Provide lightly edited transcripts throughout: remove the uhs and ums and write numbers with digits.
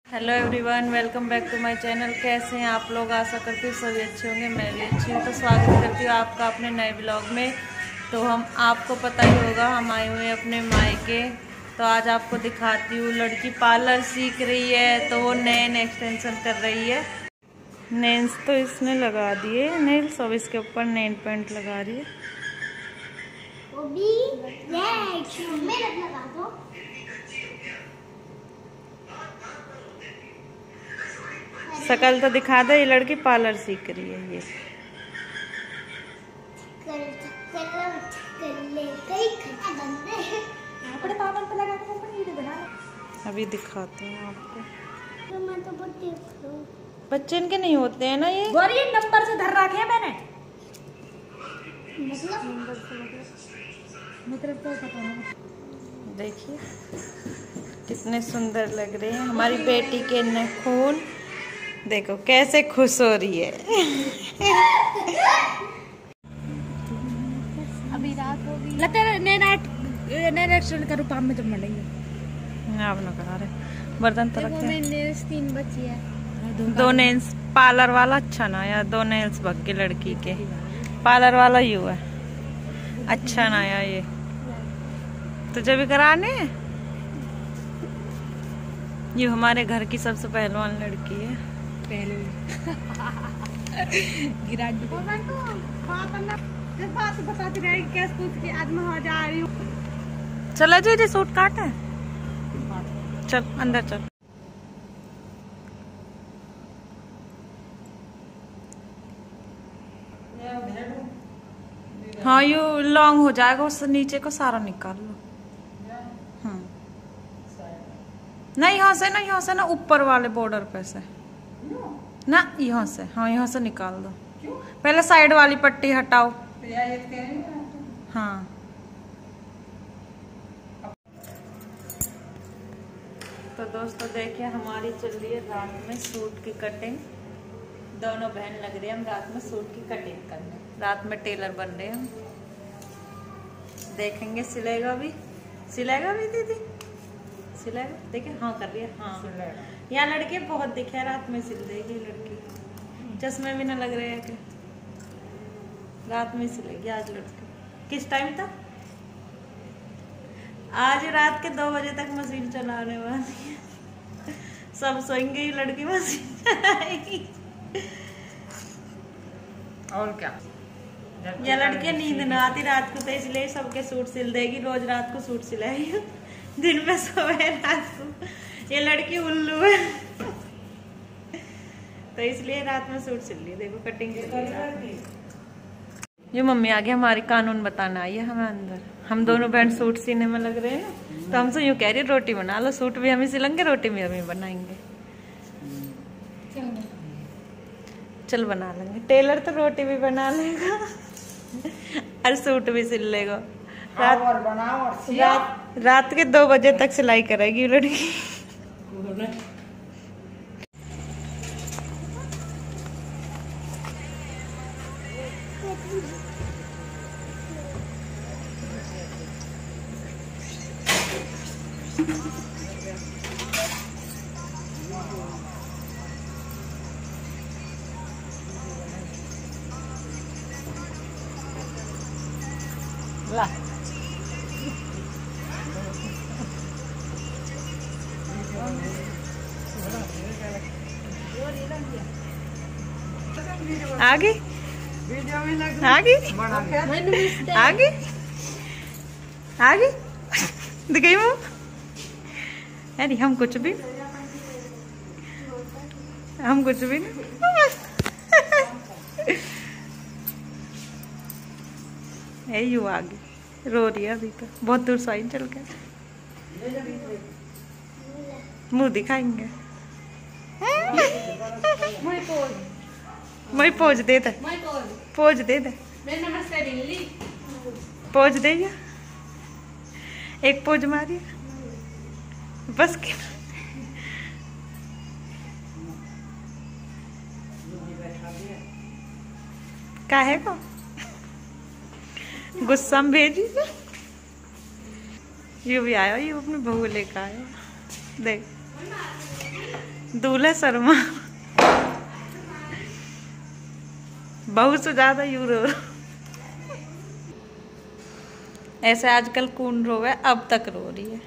Hello everyone, welcome back to my channel. कैसे हैं आप लोग? आशा करती हूँ सभी अच्छे होंगे, मैं भी अच्छी हूँ। तो स्वागत करती हूँ आपका अपने नए ब्लॉग में। तो हम आपको पता ही होगा, हम आए हुए हैं अपने मायके। तो आज आपको दिखाती हूँ, लड़की पार्लर सीख रही है तो वो नेल एक्सटेंशन कर रही है। नेल्स तो इसने लगा दिए, नेल्स अब इसके ऊपर नेल पेंट लगा रही है। वो भी लगा दो। शकल तो दिखा दे, ये लड़की पार्लर सीख रही है। ये अभी दिखाते हैं आपको। बच्चे इनके नहीं होते हैं ना ये नंबर से धर रखे हैं मैंने, मतलब तो पता नहीं। देखिए कितने सुंदर लग रहे हैं हमारी बेटी के नाखून। देखो कैसे खुश हो रही है। अभी रात हो गई, लगता है नैना एक्सटेंड करूँ पाम में जब मरेंगे। आप ना करा रहे बर्तन तो रखते हैं। नेल्स 3 बची है। दो नेल्स पार्लर वाला अच्छा ना यार, 2 नेल्स भग के लड़की के पार्लर वाला ही हुआ अच्छा ना यार। ये तुझे भी कराने हैं? ये हमारे घर की सबसे पहलवान लड़की है। बताती रहेगी कैसे पूछ के आज मैं वहाँ जा रही हूँ। चला जी सूट काट है, चल अंदर चल। हाँ यू लॉन्ग हो जाएगा, उससे नीचे को सारा निकाल लो। नहीं यहाँ से ना, यहाँ से ना ऊपर वाले बॉर्डर पे से ना, यहाँ से। हाँ यहाँ से निकाल दो। पहले साइड वाली पट्टी हटाओ। हाँ तो दोस्तों देखिए, हमारी चल रही है रात में सूट की कटिंग। दोनों बहन लग रही है हम रात में सूट की कटिंग करने। रात में टेलर बन रहे हैं हम। देखेंगे सिलेगा भी दीदी, सिलेगा। देखिए हाँ कर रही है। हाँ यहाँ लड़की बहुत दिखे, रात में सिल देगी लड़की। चश्मे भी ना लग रहे हैं कि रात में सिलेगी आज लड़की। किस टाइम तक? आज रात के 2 बजे तक मशीन चलाने वाली है। सब सोएंगे, ये लड़की मशीन चलाएगी। और क्या, ये लड़की नींद ना आती रात को, तो इसलिए सबके सूट सिल देगी। रोज रात को सूट सिलाएगी, दिन में सोए रात को। ये लड़की उल्लू है तो इसलिए रात में सूट सिल ली। देखो कटिंग ये मम्मी आ गई हमारी, कानून बताना आई है हमें अंदर। हम दोनों बहन सूट सीने में लग रहे हैं, तो हमसे यूँ कह रही रोटी बना लो। सूट भी हम ही सिलेंगे, रोटी भी हम ही बनाएंगे। चल बना लेंगे। टेलर तो रोटी भी बना लेगा और सूट भी सिल लेगा। रात के 2 बजे तक सिलाई करेगी लड़की। ला आगे आगे दिखाई मुँह। अरे हम कुछ भी है यू आगे रो रही है अभी तो। बहुत दूर साइन चल के मुंह दिखाएंगे। मैं पोज दे दे, पोज दे दे, पोज दे। एक पोज मारी बस के। काहे को गुस्सा में भेजी। ये भी आया, ये अपनी बहू लेकर आया। देख दूल्हा शर्मा बहू से ज्यादा यूरो। ऐसे आजकल कौन रोवे, अब तक रो रही है,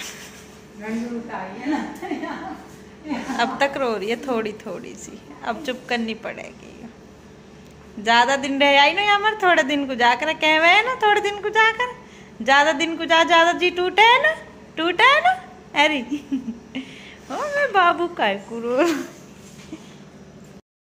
अब तक रो रही है थोड़ी थोड़ी सी, अब चुप करनी पड़ेगी। ज्यादा दिन रह आई ना अमर, थोड़े दिन को जाकर कह है ना, थोड़े दिन को जाकर, ज्यादा दिन को जा, ज्यादा जी टूटे है ना, टूटा है ना। अरे ओ मैं बाबू काय करो।